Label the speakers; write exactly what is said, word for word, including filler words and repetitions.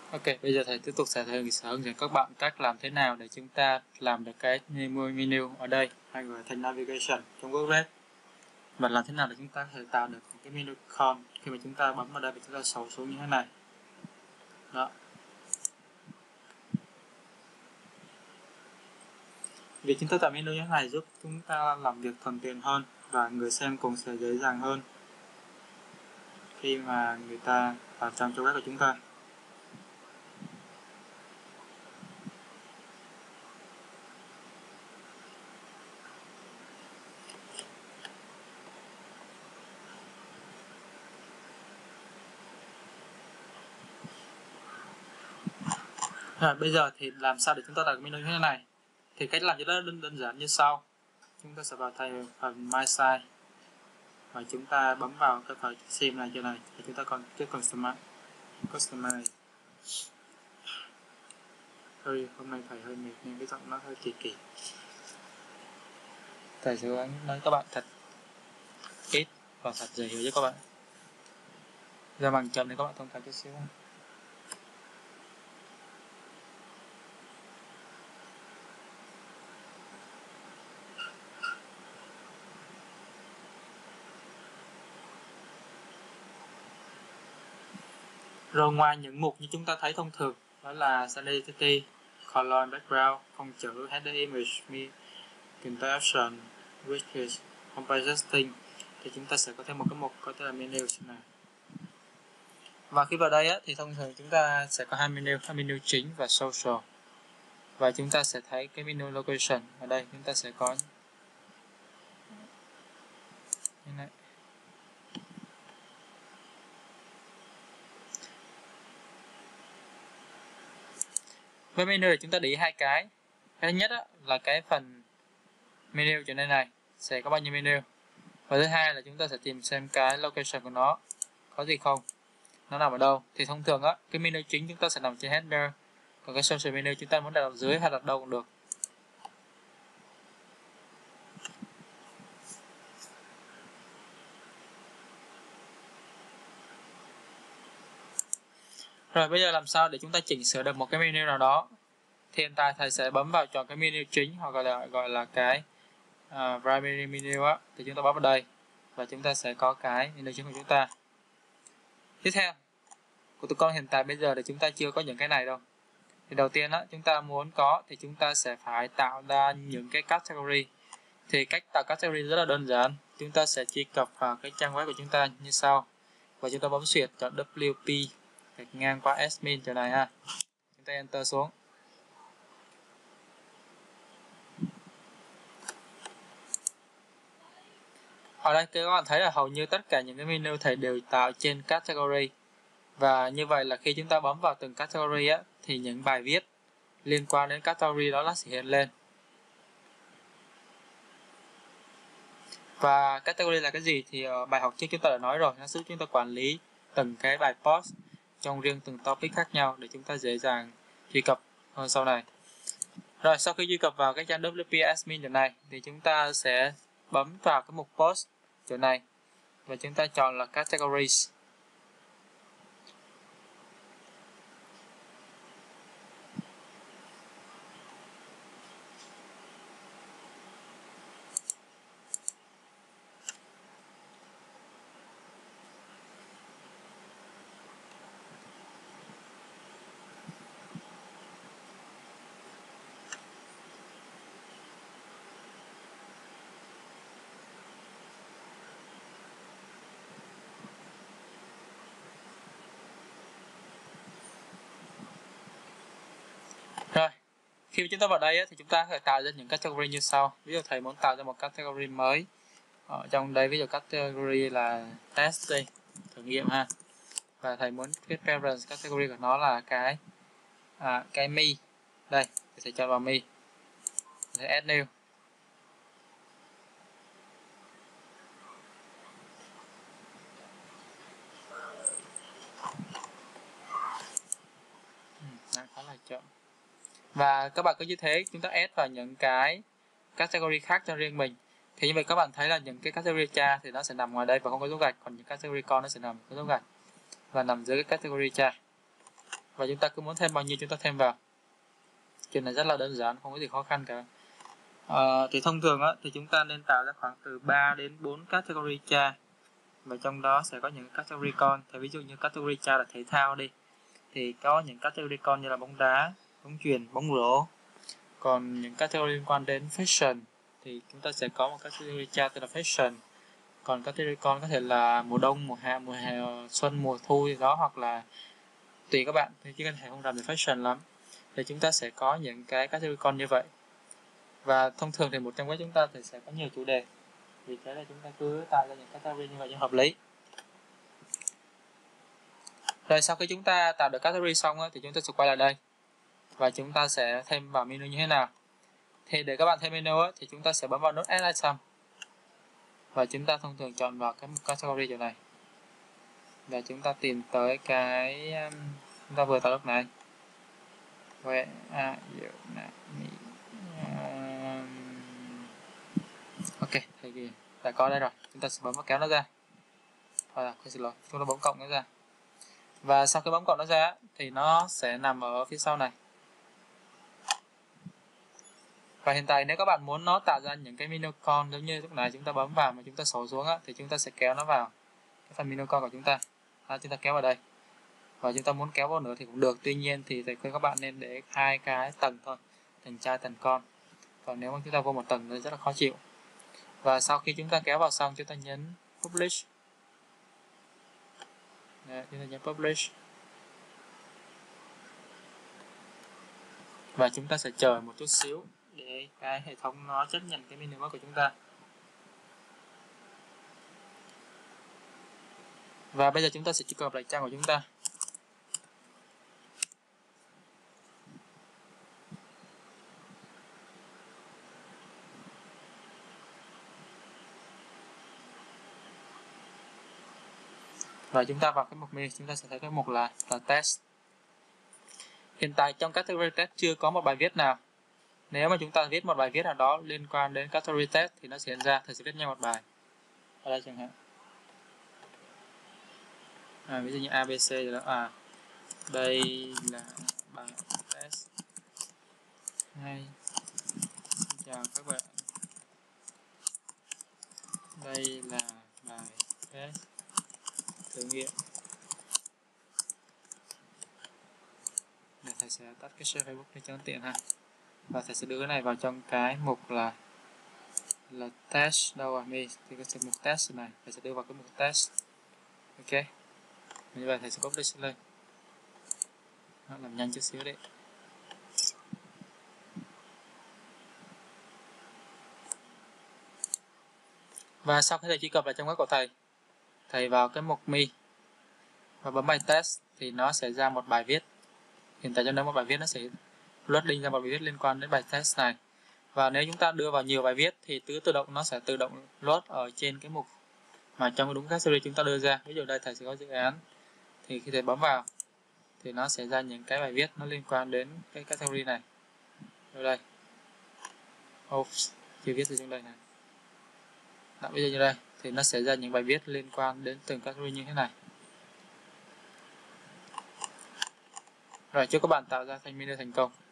Speaker 1: Ok, bây giờ thầy tiếp tục sẽ thầy sẽ hướng dẫn các bạn cách làm thế nào để chúng ta làm được cái menu ở đây hay gọi là thành navigation trong WordPress, và làm thế nào để chúng ta có thể tạo được một cái menu icon khi mà chúng ta bấm vào đây và chúng ta scroll xuống như thế này. Đó. Việc chúng ta tạo menu như thế này giúp chúng ta làm việc thuận tiện hơn và người xem cũng sẽ dễ dàng hơn khi mà người ta vào trong trang web của chúng ta. Rồi, bây giờ thì làm sao để chúng ta tạo menu như thế này? Thì cách làm cho nó đơn, đơn giản như sau. Chúng ta sẽ vào thành phần My Site và chúng ta bấm vào cái phần sim này chỗ này thì chúng ta còn cái customize customize Thôi hôm nay thầy hơi mệt nên cái giọng nó hơi kỳ kỳ. Thầy sẽ nói các bạn thật ít và thật dễ hiểu cho các bạn. Ra bằng chậm để các bạn thông cảm chút xíu. Rồi ngoài những mục như chúng ta thấy thông thường, đó là sanity, color, background, phông chữ, header image, content option, widget, homepage setting, thì chúng ta sẽ có thêm một cái mục có tên là menu này. Và khi vào đây á, thì thông thường chúng ta sẽ có hai menu, hai menu chính và social. Và chúng ta sẽ thấy cái menu location ở đây chúng ta sẽ có như này. Với menu này chúng ta để ý hai cái. Cái thứ nhất á, là cái phần menu chỗ này này sẽ có bao nhiêu menu. Và thứ hai là chúng ta sẽ tìm xem cái location của nó có gì không, nó nằm ở đâu. Thì thông thường á, cái menu chính chúng ta sẽ nằm trên header, còn cái social menu chúng ta muốn đặt ở dưới hay đặt đâu cũng được. Rồi bây giờ làm sao để chúng ta chỉnh sửa được một cái menu nào đó? Thì hiện tại thầy sẽ bấm vào chọn cái menu chính, hoặc gọi là gọi là cái uh, primary menu á, thì chúng ta bấm vào đây và chúng ta sẽ có cái menu chính của chúng ta. Tiếp theo của tụi con hiện tại bây giờ thì chúng ta chưa có những cái này đâu. Thì đầu tiên á, chúng ta muốn có thì chúng ta sẽ phải tạo ra những cái category. Thì cách tạo category rất là đơn giản. Chúng ta sẽ truy cập vào cái trang web của chúng ta như sau và chúng ta bấm xuyệt chọn W P gạch ngang qua admin chỗ này ha. Chúng ta enter xuống. Ở đây các bạn thấy là hầu như tất cả những cái menu thầy đều tạo trên category. Và như vậy là khi chúng ta bấm vào từng category á, thì những bài viết liên quan đến category đó nó sẽ hiện lên. Và category là cái gì thì ở bài học trước chúng ta đã nói rồi, nó giúp chúng ta quản lý từng cái bài post trong riêng từng topic khác nhau để chúng ta dễ dàng truy cập hơn sau này. Rồi sau khi truy cập vào cái trang W P admin chỗ này thì chúng ta sẽ bấm vào cái mục post chỗ này và chúng ta chọn là categories. Rồi, khi chúng ta vào đây thì chúng ta có thể tạo ra những category như sau. Ví dụ thầy muốn tạo ra một category mới ở trong đây, ví dụ category là test đi, thử nghiệm ha. Và thầy muốn cái preference category của nó là cái à, cái me. Đây, thầy sẽ chọn vào me. Thầy add new. Đang khá là chậm. Và các bạn cứ như thế chúng ta add vào những cái category khác cho riêng mình. Thì như vậy các bạn thấy là những cái category cha thì nó sẽ nằm ngoài đây và không có dấu gạch, còn những category con nó sẽ nằm có dấu gạch và nằm dưới cái category cha. và chúng ta cứ muốn thêm bao nhiêu chúng ta thêm vào. Chuyện này rất là đơn giản, không có gì khó khăn cả. À, thì thông thường á, thì chúng ta nên tạo ra khoảng từ ba đến bốn category cha, và trong đó sẽ có những category con. Thì ví dụ như category cha là thể thao đi, thì có những category con như là bóng đá, bóng chuyền, bóng rổ. Còn những category liên quan đến fashion thì chúng ta sẽ có một category cha tên là fashion. Còn category con có thể là mùa đông, mùa hạ, mùa hè, xuân, mùa thu gì đó, hoặc là tùy các bạn, thì chứ có thể không làm về fashion lắm. Thì chúng ta sẽ có những cái category con như vậy. Và thông thường thì một trang web chúng ta thì sẽ có nhiều chủ đề, vì thế là chúng ta cứ tạo ra những category như vậy cho hợp lý. Rồi sau khi chúng ta tạo được category xong á, thì chúng ta sẽ quay lại đây và chúng ta sẽ thêm vào menu như thế nào. Thì để các bạn thêm menu á, thì chúng ta sẽ bấm vào nút Add Item và chúng ta thông thường chọn vào cái category chỗ này và chúng ta tìm tới cái um, chúng ta vừa tạo lúc này. Where are you now? Um, ok, thì kìa, đã có đây rồi. Chúng ta sẽ bấm vào kéo nó ra. Thôi, xin lỗi, chúng ta bấm cộng nó ra. Và sau khi bấm cộng nó ra thì nó sẽ nằm ở phía sau này. Và hiện tại nếu các bạn muốn nó tạo ra những cái menu con giống như lúc này chúng ta bấm vào mà chúng ta xổ xuống á, thì chúng ta sẽ kéo nó vào cái phần menu con của chúng ta. Đó, chúng ta kéo vào đây. Và chúng ta muốn kéo vào nữa thì cũng được, tuy nhiên thì thầy khuyên các bạn nên để hai cái tầng thôi, tầng trai tầng con. Còn nếu mà chúng ta vô một tầng thì rất là khó chịu. Và sau khi chúng ta kéo vào xong, chúng ta nhấn Publish. Đấy, chúng ta nhấn Publish. Và chúng ta sẽ chờ một chút xíu để cái hệ thống nó chấp nhận cái menu mới của chúng ta. Và bây giờ chúng ta sẽ truy cập lại trang của chúng ta. Và chúng ta vào cái mục menu, chúng ta sẽ thấy cái mục là, là test. Hiện tại trong category test chưa có một bài viết nào. Nếu mà chúng ta viết một bài viết nào đó liên quan đến category test thì nó sẽ hiện ra, thầy sẽ viết nhanh một bài. Ở đây chẳng hạn. À, ví dụ như a bê xê rồi đó. À, đây là bài test. Hay. Chào các bạn. Đây là bài test thử nghiệm. Để thầy sẽ tắt cái share Facebook để cho nó tiện ha. Và thầy sẽ đưa cái này vào trong cái mục là là test đâu à mi thì cái mục test này thầy sẽ đưa vào cái mục test. Ok, như vậy thầy sẽ publish lên. Đó, làm nhanh chút xíu đấy. Và sau khi thầy truy cập lại trong web của thầy, thầy vào cái mục mi và bấm bài test thì nó sẽ ra một bài viết. Hiện tại trong đó một bài viết nó sẽ loading ra một bài viết liên quan đến bài test này. Và nếu chúng ta đưa vào nhiều bài viết thì tự tự động nó sẽ tự động load ở trên cái mục mà trong đúng category chúng ta đưa ra. Ví dụ đây thầy sẽ có dự án, thì khi thầy bấm vào thì nó sẽ ra những cái bài viết nó liên quan đến cái category này. Ở đây, Oops, chưa viết gì trong đây này. Đó, bây giờ như đây thì nó sẽ ra những bài viết liên quan đến từng category như thế này. Rồi, chúc các bạn tạo ra thành menu thành công.